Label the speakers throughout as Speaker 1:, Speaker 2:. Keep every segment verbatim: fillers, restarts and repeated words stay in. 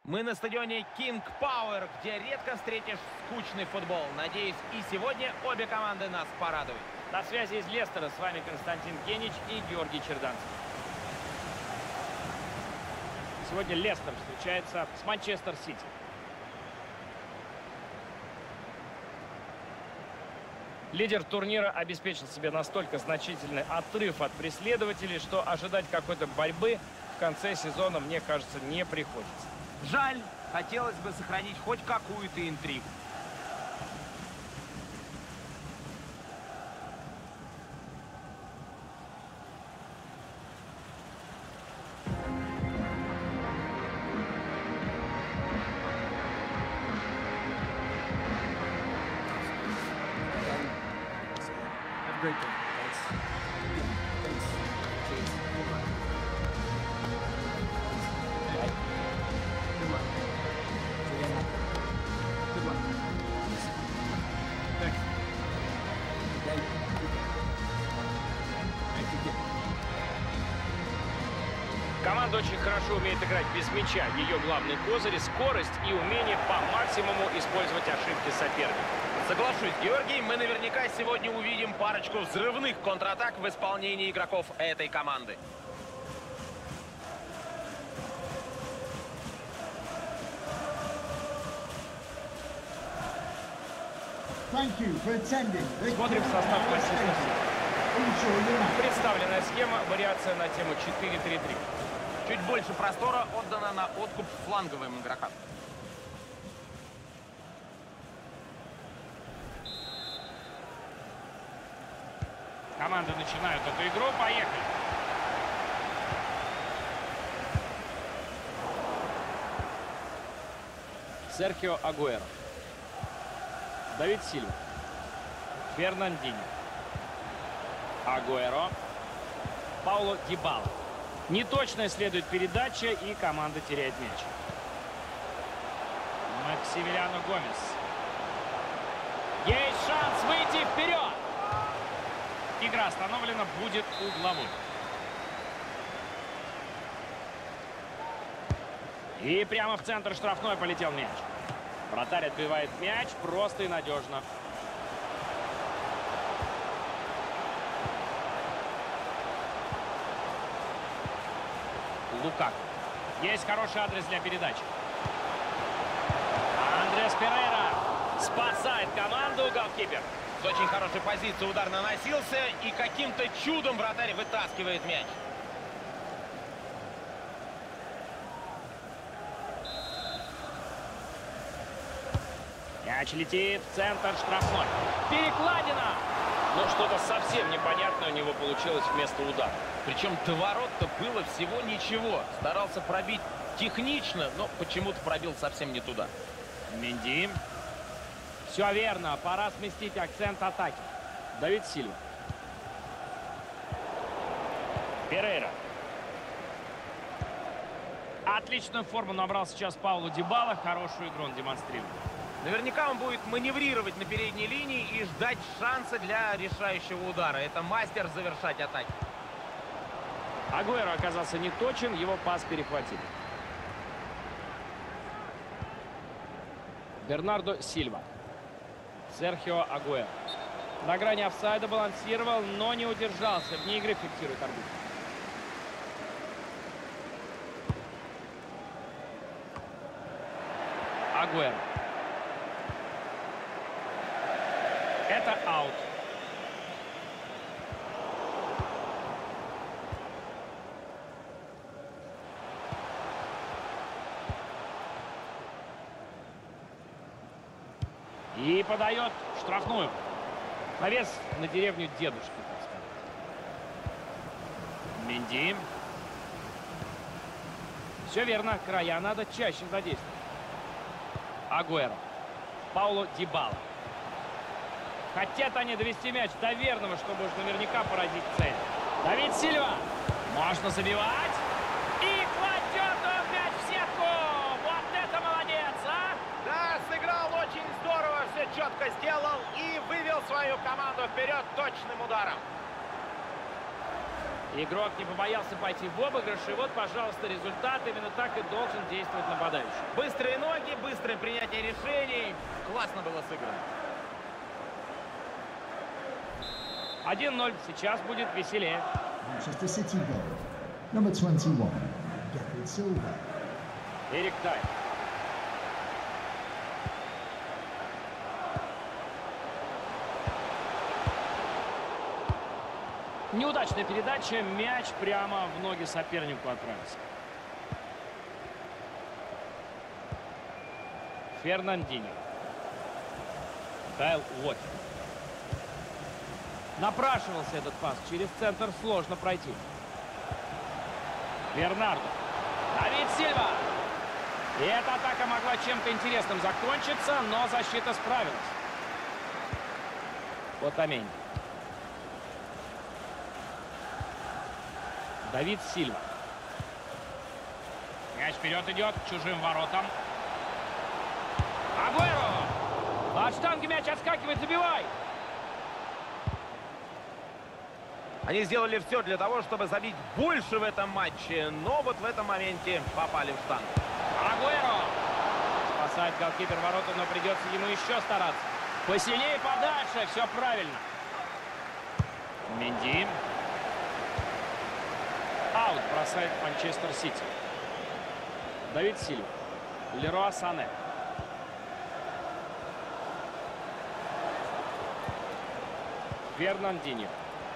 Speaker 1: Мы на стадионе King Power, где редко встретишь скучный футбол. Надеюсь, и сегодня обе команды нас порадуют.
Speaker 2: На связи из Лестера с вами Константин Генич и Георгий Черданцев. Сегодня Лестер встречается с Манчестер Сити. Лидер турнира обеспечил себе настолько значительный отрыв от преследователей, что ожидать какой-то борьбы в конце сезона, мне кажется, не приходится.
Speaker 1: Жаль, хотелось бы сохранить хоть какую-то интригу.
Speaker 3: Great game. Thanks. Thanks. Cheers. Good luck. Good luck. Good luck. Thanks. Thank you. Thank you.
Speaker 2: Команда очень хорошо умеет играть без мяча. Ее главный козырь — скорость и умение по максимуму использовать ошибки соперника.
Speaker 1: Соглашусь, Георгий, мы наверняка сегодня увидим парочку взрывных контратак в исполнении игроков этой команды.
Speaker 2: Смотрим состав Манчестер Сити. Представленная схема, вариация на тему четыре три три.
Speaker 1: Чуть больше простора отдано на откуп фланговым игрокам.
Speaker 2: Команды начинают эту игру. Поехали. Серхио Агуэро. Давид Сильва. Фернандиньо. Агуэро. Пауло Дибала. Неточная следует передача, и команда теряет мяч. Максимилиано Гомес. Есть шанс выйти вперед. Игра остановлена, будет угловой. И прямо в центр штрафной полетел мяч. Вратарь отбивает мяч просто и надежно. Лукаку. Есть хороший адрес для передачи. Андрес Перейра спасает команду, голкипер.
Speaker 1: С очень хорошей позиции удар наносился, и каким-то чудом вратарь вытаскивает мяч.
Speaker 2: Мяч летит в центр штрафной. Перекладина! Но что-то совсем непонятное у него получилось вместо удара.
Speaker 1: Причем до ворот-то было всего ничего. Старался пробить технично, но почему-то пробил совсем не туда.
Speaker 2: Менди. Все верно. Пора сместить акцент атаки. Давид Сильва. Перейра. Отличную форму набрал сейчас Пауло Дибала. Хорошую игру он демонстрирует.
Speaker 1: Наверняка он будет маневрировать на передней линии и ждать шанса для решающего удара. Это мастер завершать атаки.
Speaker 2: Агуэро оказался неточен, его пас перехватили. Бернардо Сильва. Серхио Агуэро. На грани офсайда балансировал, но не удержался. Вне игры фиксирует арбитр. Агуэро. Это аут. И подает штрафную. Навес на деревню дедушки, так сказать. Менди. Все верно. Края надо чаще задействовать. Агуэро. Пауло Дибала. Хотят они довести мяч до верного, чтобы уж наверняка поразить цель. Давид Сильва. Можно забивать. И кладет он мяч в сетку. Вот это молодец, а!
Speaker 1: Да, сыграл очень здорово, все четко сделал и вывел свою команду вперед точным ударом.
Speaker 2: Игрок не побоялся пойти в обыгрыш, и вот, пожалуйста, результат. Именно так и должен действовать нападающий.
Speaker 1: Быстрые ноги, быстрое принятие решений. Классно было сыграно.
Speaker 2: один ноль. Сейчас будет веселее.
Speaker 4: Manchester City goal. Number twenty-one, David Silva.
Speaker 2: Эрик Дай. Неудачная передача. Мяч прямо в ноги сопернику отправился. Фернандинho. Кайл Уокер. Напрашивался этот пас. Через центр сложно пройти. Бернардо. Давид Сильва. И эта атака могла чем-то интересным закончиться, но защита справилась. Отаменди. Давид Сильва. Мяч вперед идет к чужим воротам. Агуэро! От штанги мяч отскакивает, забивай!
Speaker 1: Они сделали все для того, чтобы забить больше в этом матче, но вот в этом моменте попали в штангу.
Speaker 2: Агуэро! Спасает голкипер ворота, но придется ему еще стараться. Посильнее, подальше, все правильно. Менди. Аут бросает Манчестер Сити. Давид Сильва. Леруа Сане. Фернандинho.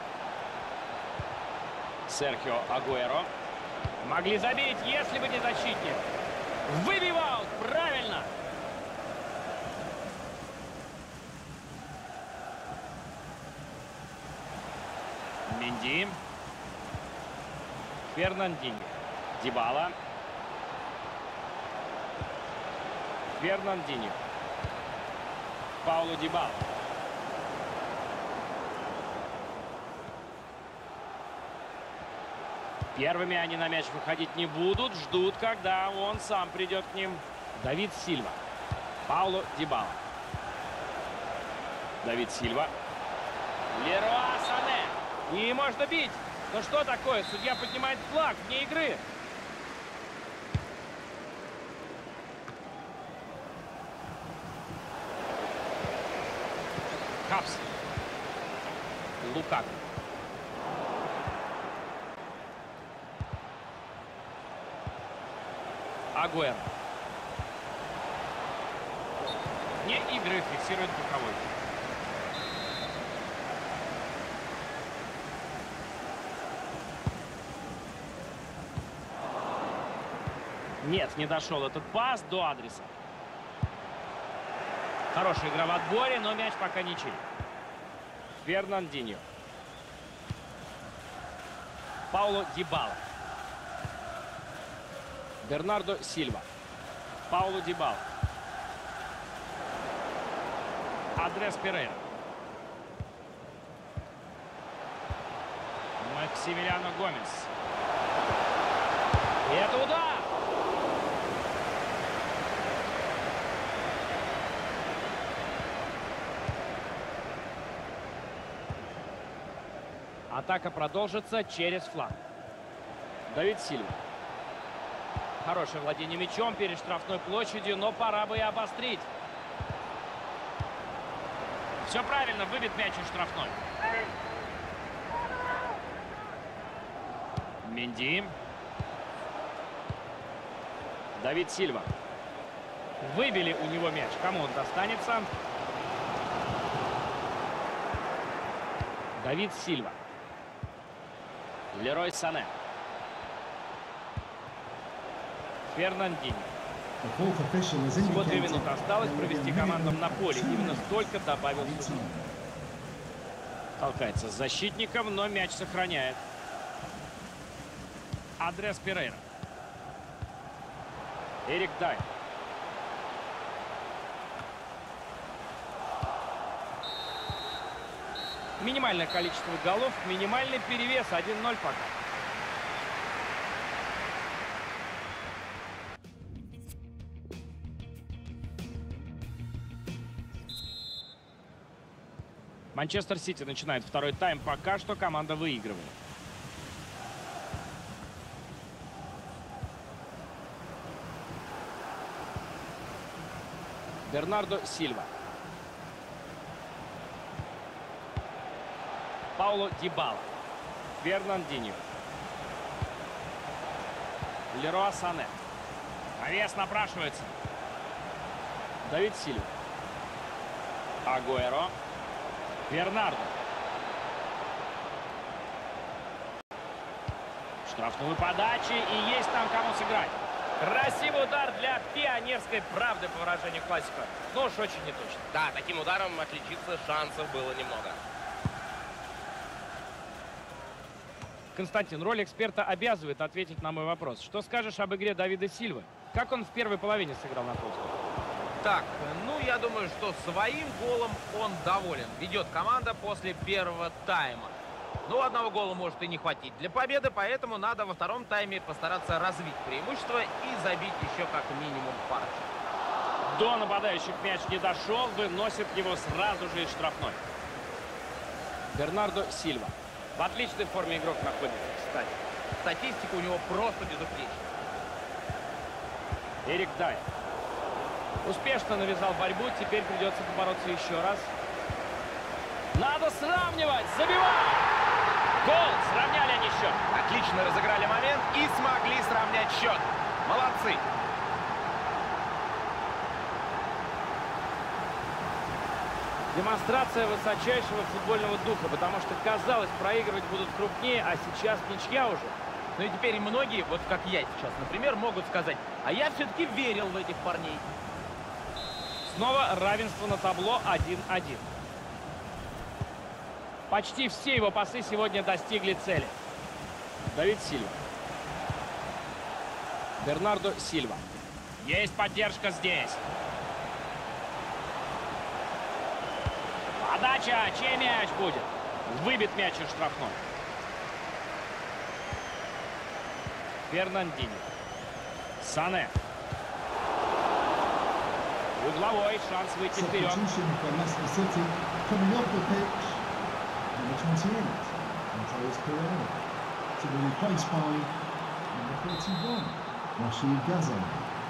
Speaker 2: Серхио Агуэро. Могли забить, если бы не защитник. Выбивал! Правильно! Менди. Фернандинho. Дибала. Фернандинho. Пауло Дибала. Первыми они на мяч выходить не будут. Ждут, когда он сам придет к ним. Давид Сильва. Пауло Дибала. Давид Сильва. Леруа Сане. И можно бить. Ну что такое? Судья поднимает флаг вне игры. Капс. Лукаку. Агуэро. Не игры, фиксирует боковой. Нет, не дошел этот пас до адреса. Хорошая игра в отборе, но мяч пока ничей. Фернандинho. Пауло Дибала. Бернардо Сильва. Пауло Дибала. Андрес Перейра. Максимилиано Гомес. И это удар! Атака продолжится через фланг. Давид Сильва. Хорошее владение мячом перед штрафной площадью, но пора бы и обострить. Все правильно, выбит мяч из штрафной. Менди. Давид Сильва. Выбили у него мяч. Кому он достанется? Давид Сильва. Лерой Сане. Фернандинho. Всего две минуты осталось провести командам на поле. Именно столько добавил судья. Толкается с защитником, но мяч сохраняет. Андрес Перейра. Эрик Дай. Минимальное количество голов, минимальный перевес. один ноль пока. Манчестер Сити начинает второй тайм. Пока что команда выигрывает. Бернардо Сильва. Пауло Дибала. Фернандиньо. Леруа Сане. Навес напрашивается. Давид Сильва. Агуэро. Бернардо. Штрафную подачи, и есть там кому сыграть. Красивый удар для пионерской правды, по выражению классика. Но уж очень неточно.
Speaker 1: Да, таким ударом отличиться шансов было немного.
Speaker 2: Константин, роль эксперта обязывает ответить на мой вопрос. Что скажешь об игре Давида Сильвы? Как он в первой половине сыграл на твой взгляд?
Speaker 1: Так, ну я думаю, что своим голом он доволен. Ведет команда после первого тайма. Ну, одного гола может и не хватить для победы, поэтому надо во втором тайме постараться развить преимущество и забить еще как минимум парочку.
Speaker 2: До нападающих мяч не дошел, выносит его сразу же из штрафной. Бернардо Сильва. В отличной форме игрок находится, кстати.
Speaker 1: Статистика у него просто безупречная.
Speaker 2: Эрик Дайер. Успешно навязал борьбу, теперь придется побороться еще раз. Надо сравнивать, забивать! Гол! Сравняли они счет.
Speaker 1: Отлично разыграли момент и смогли сравнять счет. Молодцы!
Speaker 2: Демонстрация высочайшего футбольного духа, потому что, казалось, проигрывать будут крупнее, а сейчас ничья уже.
Speaker 1: Ну и теперь многие, вот как я сейчас, например, могут сказать, а я все-таки верил в этих парней.
Speaker 2: Снова равенство на табло один-один. Почти все его пасы сегодня достигли цели. Давид Сильва. Бернардо Сильва. Есть поддержка здесь. Подача. Чей мяч будет? Выбит мяч из штрафной. Фернандиньо. Сане. Угловой. Шанс выйти вперед.
Speaker 4: Substitution for Leicester City. Coming off the pitch, number twenty-eight, Andreas Pereira. To be replaced by number thirty-one, Rashid Gazan.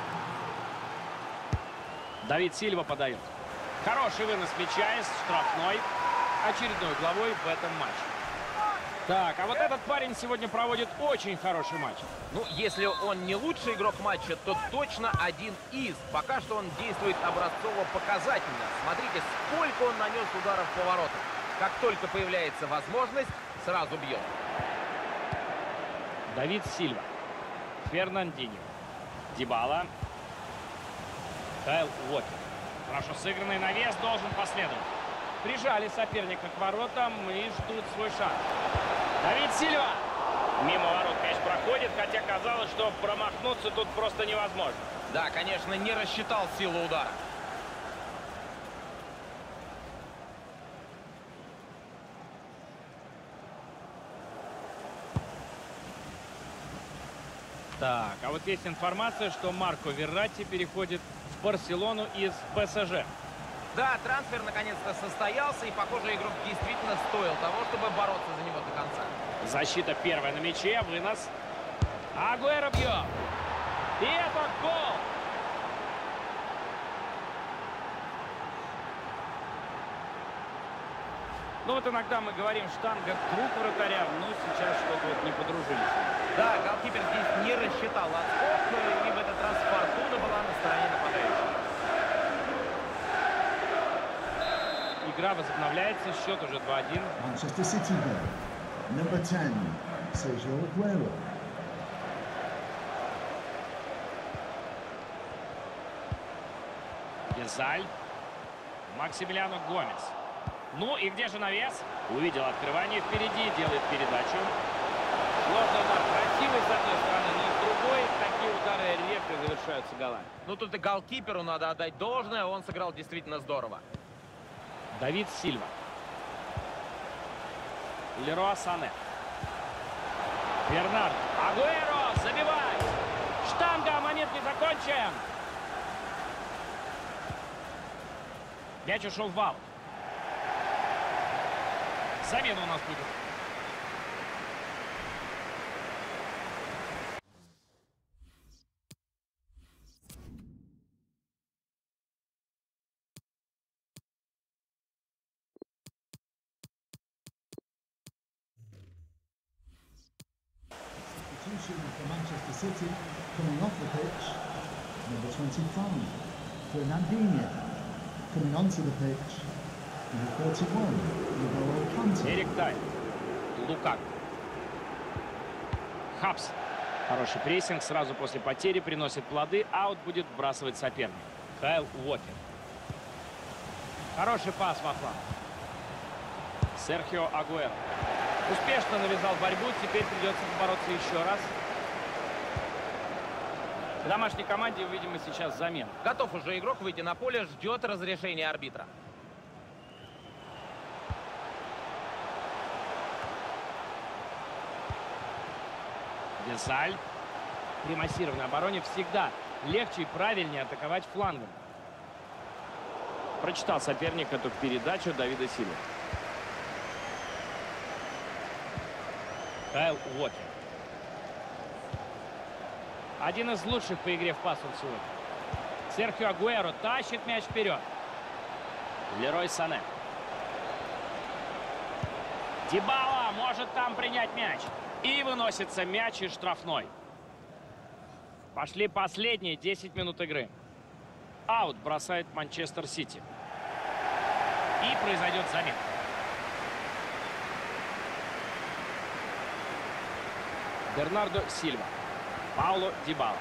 Speaker 2: Давид Сильва подает. Хороший вынос мяча из штрафной. Очередной угловой в этом матче. Так, а вот этот парень сегодня проводит очень хороший матч.
Speaker 1: Ну, если он не лучший игрок матча, то точно один из. Пока что он действует образцово-показательно. Смотрите, сколько он нанес ударов по воротам. Как только появляется возможность, сразу бьет.
Speaker 2: Давид Сильва. Фернандиньо. Дибала. Кайл Уокер. Хорошо сыгранный навес должен последовать. Прижали соперника к воротам и ждут свой шанс. Давид Сильва. Мимо ворот мяч проходит, хотя казалось, что промахнуться тут просто невозможно.
Speaker 1: Да, конечно, не рассчитал силу удара.
Speaker 2: Так, а вот есть информация, что Марко Верратти переходит в Барселону из ПСЖ.
Speaker 1: Да, трансфер наконец-то состоялся, и, похоже, игрок действительно стоил того, чтобы бороться за него до конца.
Speaker 2: Защита первая на мяче, вынос. Агуэро бьет. И это гол! Ну вот иногда мы говорим штанга круг вратаря, но сейчас что-то вот не подружились.
Speaker 1: Да, голкипер здесь не рассчитал отскок, и в этот раз фортуна была на стороне нападающего.
Speaker 2: Игра возобновляется, счет уже два-один.
Speaker 4: Manchester City goal. Number ten, Sergio Aguero.
Speaker 2: Гезаль. Максимилиано Гомес. Ну и где же навес? Увидел открывание впереди, делает передачу. Сложный удар, красивый с одной стороны, но с другой такие удары редко завершаются голами.
Speaker 1: Ну тут и голкиперу надо отдать должное, он сыграл действительно здорово.
Speaker 2: Давид Сильва. Леруа Сане. Бернард. Агуэро, забивай! Штанга, момент не закончен. Мяч ушел в аут. Замена у нас будет.
Speaker 4: Substitution for Manchester City coming off the pitch, number twenty-five, Fernandinho. Coming onto the pitch, number thirty-one, N'Golo Kante.
Speaker 2: Эрик Тай. Лукак. Хапс. Хороший прессинг. Сразу после потери приносит плоды. Аут будет вбрасывать соперник. Кайл Уокер. Хороший пас во фланг. Серхио Агуэро. Успешно навязал борьбу. Теперь придется бороться еще раз. В домашней команде увидим мы сейчас замену.
Speaker 1: Готов уже игрок выйти на поле, ждет разрешения арбитра.
Speaker 2: Дезаль. При массированной обороне всегда легче и правильнее атаковать флангом. Прочитал соперник эту передачу Давида Сильвы. Кайл Уокер. Один из лучших по игре в пас он сегодня. Серхио Агуэро тащит мяч вперед. Лерой Сане. Дибала может там принять мяч. И выносится мяч из штрафной. Пошли последние десять минут игры. Аут бросает Манчестер Сити. И произойдет замена. Бернардо Сильва. Пауло Дибала.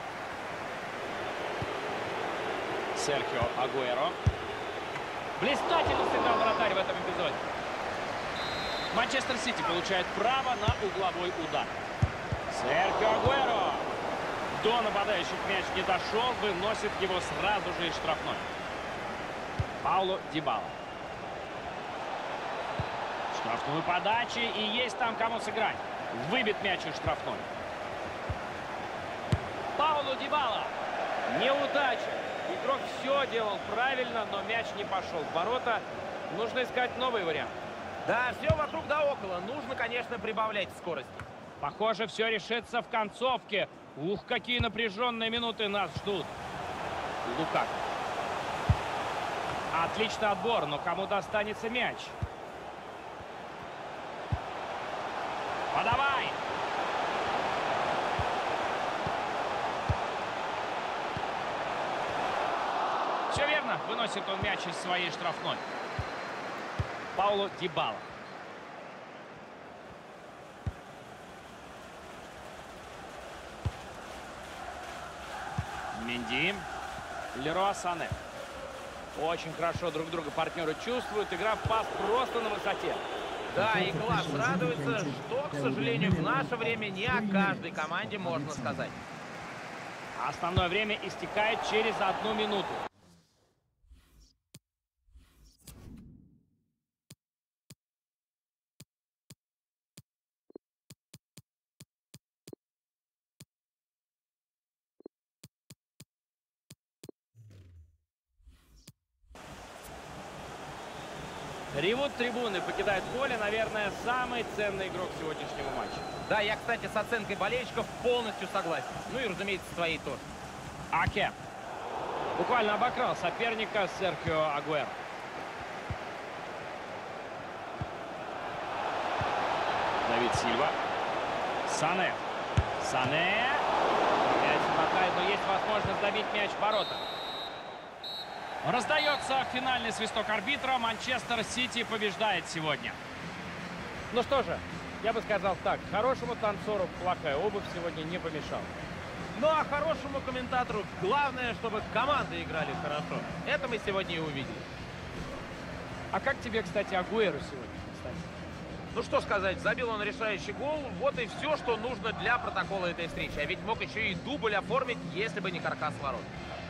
Speaker 2: Серхио Агуэро. Блистательно сыграл вратарь в этом эпизоде. Манчестер Сити получает право на угловой удар. Серхио Агуэро. До нападающих мяч не дошел, выносит его сразу же из штрафной. Пауло Дибала. Штрафную подачи, и есть там кому сыграть. Выбит мяч из штрафной. Пауло Дибала. Неудача. Игрок все делал правильно, но мяч не пошел в ворота. Нужно искать новый вариант.
Speaker 1: Да, все вокруг да около. Нужно, конечно, прибавлять скорости.
Speaker 2: Похоже, все решится в концовке. Ух, какие напряженные минуты нас ждут. Лукак. Отличный отбор, но кому достанется мяч? Подавай! Все верно. Выносит он мяч из своей штрафной. Пауло Дибала. Менди. Леруа Сане. Очень хорошо друг друга партнеры чувствуют. Игра в пас просто на высоте.
Speaker 1: Да, и класс радуется, что, к сожалению, в наше время не о каждой команде можно сказать.
Speaker 2: Основное время истекает через одну минуту. Ревут трибуны, покидает поле, наверное, самый ценный игрок сегодняшнего матча.
Speaker 1: Да, я, кстати, с оценкой болельщиков полностью согласен. Ну и, разумеется, с твоей тоже.
Speaker 2: Аке. Буквально обокрал соперника Серхио Агуэро. Давид Сильва. Сане. Сане. Опять хватает, но есть возможность забить мяч в ворота. Раздается финальный свисток арбитра. Манчестер Сити побеждает сегодня. Ну что же, я бы сказал так. Хорошему танцору плохая обувь сегодня не помешала.
Speaker 1: Ну а хорошему комментатору главное, чтобы команды играли хорошо. Это мы сегодня и увидели.
Speaker 2: А как тебе, кстати, Агуэро сегодня, кстати?
Speaker 1: Ну что сказать, забил он решающий гол. Вот и все, что нужно для протокола этой встречи. А ведь мог еще и дубль оформить, если бы не каркас ворот.